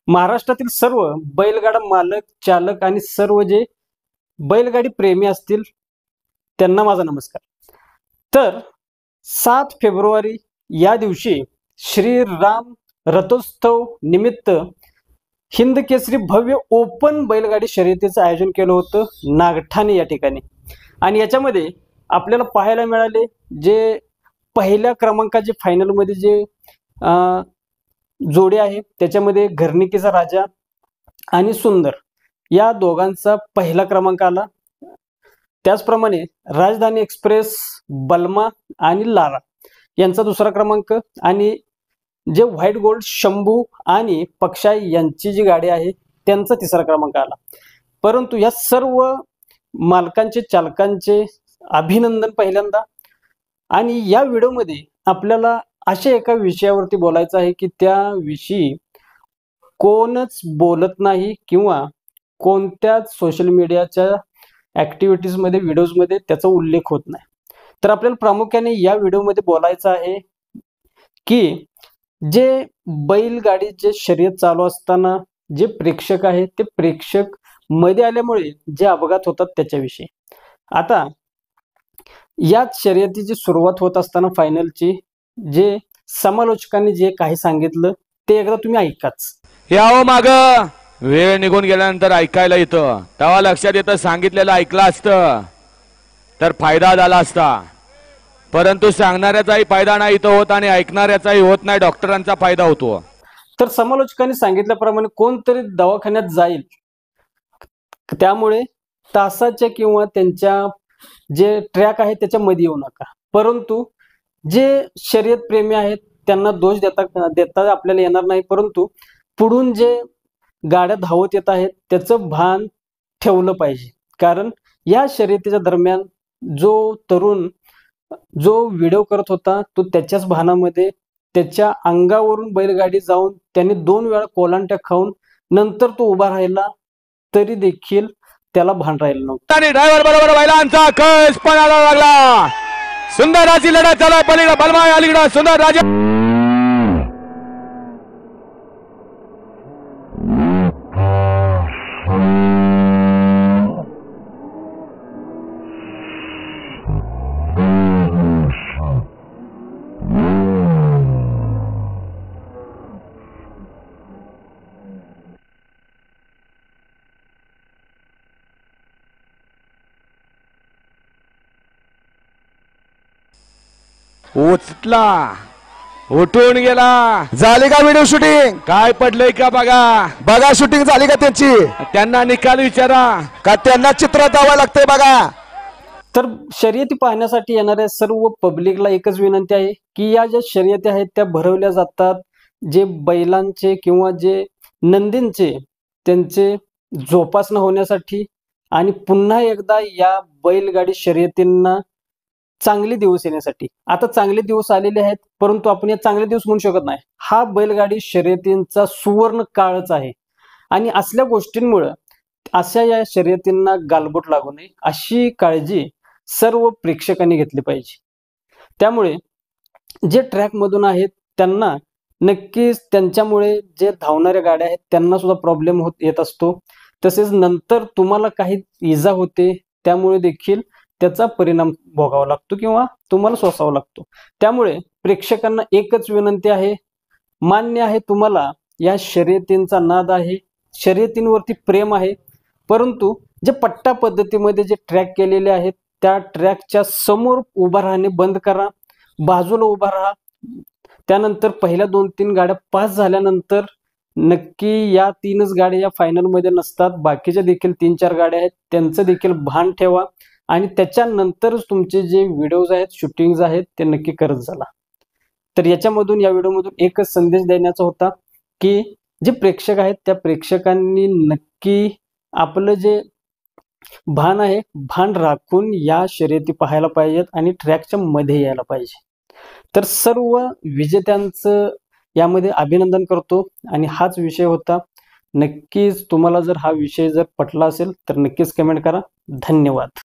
महाराष्ट्रातील सर्व बैलगाडा मालक, चालक आणि सर्व जे बैलगाडी प्रेमी असतील त्यांना माझा नमस्कार. तर 7 फेब्रुवारी या दिवशी श्रीराम रथोत्सव निमित्त हिंद केसरी भव्य ओपन बैलगाडी शर्यतीचं आयोजन केलं होतं नागठाणे या ठिकाणी. आणि याच्यामध्ये आपल्याला पाहायला मिळाले जे पहिल्या क्रमांकाचे फायनलमध्ये जे जोडी आहे त्याच्यामध्ये घरणिकीचा राजा आणि सुंदर या दोघांचा पहिला क्रमांक आला. त्याचप्रमाणे राजधानी एक्सप्रेस, बलमा आणि लाला यांचा दुसरा क्रमांक आणि जे व्हाईट गोल्ड शंभू आणि पक्षाई यांची जी गाडी आहे त्यांचा तिसरा क्रमांक आला. परंतु या सर्व मालकांचे, चालकांचे अभिनंदन पहिल्यांदा. आणि या व्हिडिओमध्ये आपल्याला अशा एका विषयावरती बोलायचं आहे की त्या विषयी कोणच बोलत नाही किंवा कोणत्याच सोशल मीडियाच्या ॲक्टिव्हिटीजमध्ये, व्हिडिओजमध्ये त्याचा उल्लेख होत नाही. तर आपल्याला प्रामुख्याने या व्हिडिओमध्ये बोलायचं आहे की जे बैलगाडीचे शर्यत चालू असताना जे प्रेक्षक आहेत ते प्रेक्षक मध्ये आल्यामुळे जे अपघात होतात त्याच्याविषयी. आता याच शर्यतीची सुरुवात होत असताना फायनलची जे समालोचकांनी जे काही सांगितलं ते एकदा तुम्ही ऐकाच. यावं माग वेळ निघून गेल्यानंतर ऐकायला येतं, तेव्हा लक्षात येतं सांगितलेलं ऐकलं असतं तर फायदा झाला असता. परंतु सांगणाऱ्याचाही फायदा नाही इथं होत आणि ऐकणाऱ्याचाही होत नाही, डॉक्टरांचा फायदा होतो. तर समालोचकांनी सांगितल्याप्रमाणे कोणतरी दवाखान्यात जाईल त्यामुळे तासाच्या किंवा त्यांच्या जे ट्रॅक आहे त्याच्या मध्ये येऊ नका. परंतु जे शर्यत प्रेमी आहेत त्यांना दोष देता आपल्याला येणार नाही, परंतु पुढून जे गाड्या धावत येत आहेत त्याचं भान ठेवलं पाहिजे. कारण या शर्यतीच्या दरम्यान जो तरुण जो व्हिडिओ करत होता तो त्याच्याच भानामध्ये त्याच्या अंगावरून बैलगाडी जाऊन त्याने 2 वेळा कोलांट्या खाऊन नंतर तो उभा राहिला तरी देखील त्याला भान राहिलं नव्हतं. आणि ड्रायव्हर बरोबर बैलांचा कस पणाला लागला. सुंदराची लढत चालू आहे. पलीकडे बलमा अलीकडे सुंदर राजा. उचला, उठून गेला. झाली का व्हिडिओ शूटिंग? काय पडलंय का बघा. बघा शूटिंग झाली का त्यांची? त्यांना निकाल विचारा का त्यांना चित्र द्यावं लागतंय बघा. तर शर्यती पाहण्यासाठी येणाऱ्या सर्व पब्लिकला एकच विनंती आहे की या ज्या शर्यती आहेत त्या भरवल्या जातात जे बैलांचे किंवा जे नंदींचे त्यांचे जोपासना होण्यासाठी आणि पुन्हा एकदा या बैलगाडी शर्यतींना चांगले दिवस येण्यासाठी. आता चांगले दिवस आलेले आहेत परंतु आपण या चांगले दिवस म्हणू शकत नाही. हा बैलगाडी शर्यतींचा सुवर्ण काळच आहे आणि असल्या गोष्टींमुळे अशा या शर्यतींना गालबोट लागू नये अशी काळजी सर्व प्रेक्षकांनी घेतली पाहिजे. त्यामुळे जे ट्रॅक मधून आहेत त्यांना नक्कीच त्यांच्यामुळे जे धावणाऱ्या गाड्या आहेत त्यांना सुद्धा प्रॉब्लेम येत असतो. तसेच नंतर तुम्हाला काही इजा होते त्यामुळे देखील त्याचा परिणाम भोगावा लागतो किंवा तुम्हाला सोसावा लागतो. त्यामुळे प्रेक्षकांना एकच विनंती आहे, मान्य आहे तुम्हाला या शर्यतींचा नाद आहे, शर्यतींवरती प्रेम आहे, परंतु जे पट्टा पद्धतीमध्ये जे ट्रॅक केलेले आहेत त्या ट्रॅकच्या समोर उभा राहणे बंद करा, बाजूला उभा राहा. त्यानंतर पहिल्या 2-3 गाड्या पास झाल्यानंतर नक्की या 3च गाड्या या फायनल मध्ये नसतात, बाकीच्या देखील 3-4 गाड्या आहेत त्यांचं देखील भान ठेवा आणि त्याच्यानंतरच तुमचे जे व्हिडिओज आहेत, शूटिंग्स आहेत ते नक्की करत झाला. तर याच्यामधून या व्हिडिओमधून एकच संदेश देण्याचा होता की जे प्रेक्षक आहेत त्या प्रेक्षकांनी नक्की आपलं जे भान आहे भान राखून या शर्यती पाहायला पाहिजेत आणि ट्रॅकच्या मध्ये यायला पाहिजे. तर सर्व विजेत्यांचं यामध्ये अभिनंदन करतो आणि हाच विषय होता. नक्कीच तुम्हाला जर हा विषय जर पटला असेल तर नक्कीच कमेंट करा. धन्यवाद.